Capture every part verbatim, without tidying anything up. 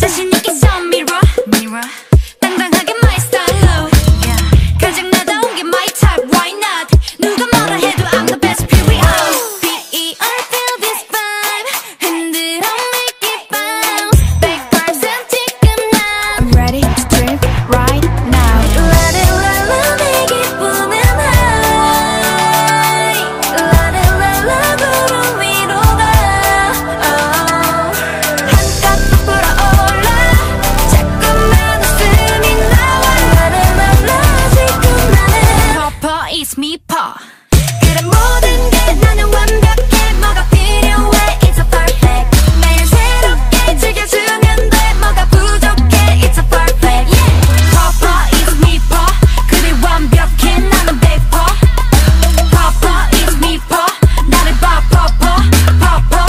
자신 있게 선 mirror, mirror. 당당하게 my style, yeah. 가장 나다운 게 my type, why not? 누가 뭐라 해도 I'm the best, period. P E R, feel this vibe. 흔들어 make it bounce. Back vibes and 지금 난 I'm ready to trip right now. Let it, let it, make it boom and high. Let it, let it, 구름 위로 가. 한껏 불어올라. 자꾸만 웃음이 나와. Let it, let it, 지금 나는 Papa is me, pa. 그래 모든 게 나는 완벽해. 뭐가 필요해? It's a perfect. 매일 새롭게 즐겨주면 돼. 뭐가 부족해? It's a perfect. Yeah. Papa is me, pa. 그래 완벽해. 나는 백퍼. Papa is me, pa. 나를 봐, papa, papa.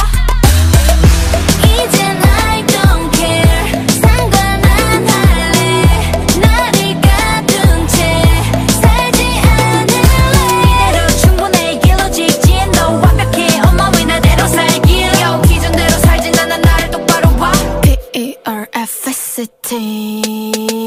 이젠 I don't care. 상관 안 할래. 나를 가둔 채 살지 않을래. 이대로 충분해. 길로 직진. 너 완벽해. 엄마 왜 나대로 살길. Yo, 기존대로 살진 않아. 나를 똑바로 봐. P E R F S T